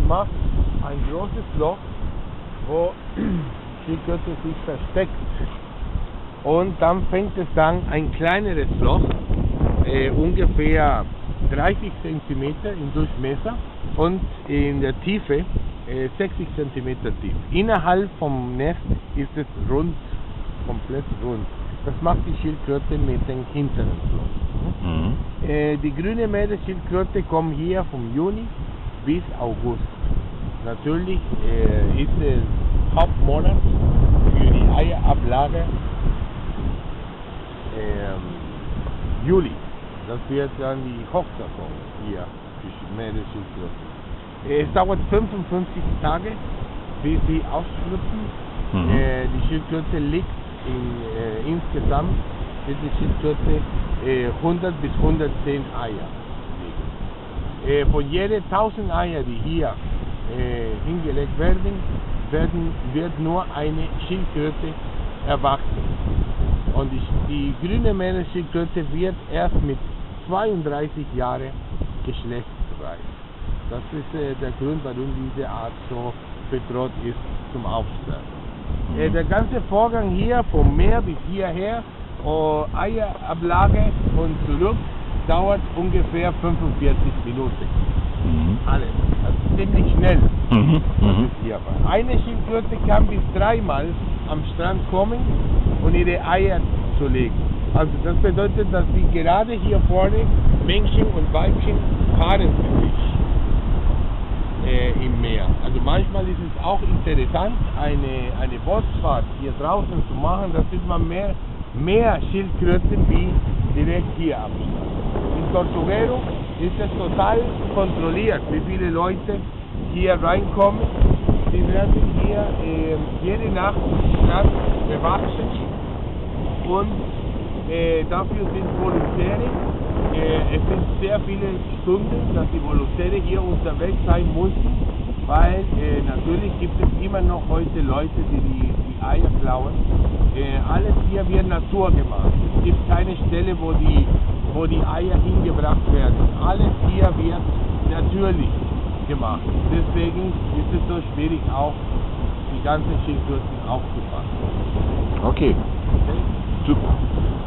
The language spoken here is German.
macht ein großes Loch, wo Schildkröte sich versteckt. Und dann fängt es an, ein kleineres Loch, ungefähr 30 cm im Durchmesser und in der Tiefe 60 cm tief. Innerhalb vom Nest ist es rund, komplett rund. Das macht die Schildkröte mit den hinteren Flossen. Die grüne Meeresschildkröte kommt hier vom Juni bis August. Natürlich ist der Hauptmonat für die Eierablage Juli. Das wird dann die Hochsaison hier für die Meeresschildkröte. Es dauert 55 Tage, bis sie ausschlüpfen. Die Schildkröte liegt insgesamt wird die Schildkröte 100 bis 110 Eier legen. Von jede 1000 Eier, die hier hingelegt werden, wird nur eine Schildkröte erwachsen. Und die grüne Meeresschildkröte wird erst mit 32 Jahren geschlechtsreif. Das ist der Grund, warum diese Art so bedroht ist zum Aussterben. Der ganze Vorgang hier vom Meer bis hierher, Eierablage und zurück, dauert ungefähr 45 Minuten. Alles. Das ist ziemlich schnell. Was ist hier. Eine Schildkröte kann bis 3-mal am Strand kommen und ihre Eier zu legen. Also das bedeutet, dass sie gerade hier vorne, Männchen und Weibchen, paaren sich im Meer. Also manchmal ist es auch interessant, eine Bootsfahrt hier draußen zu machen. Da sieht man mehr Schildkröten wie direkt hier am Strand. In Tortuguero ist es total kontrolliert, wie viele Leute hier reinkommen. Sie werden hier jede Nacht am Strand bewacht und dafür sind Volontäre. Es sind sehr viele Stunden, dass die Volontäre hier unterwegs sein müssen, weil natürlich gibt es immer noch heute Leute, die Eier klauen. Alles hier wird Natur gemacht. Es gibt keine Stelle, wo die Eier hingebracht werden. Alles hier wird natürlich gemacht. Deswegen ist es so schwierig, auch die ganzen Schildkröten aufzufangen. Okay. Super.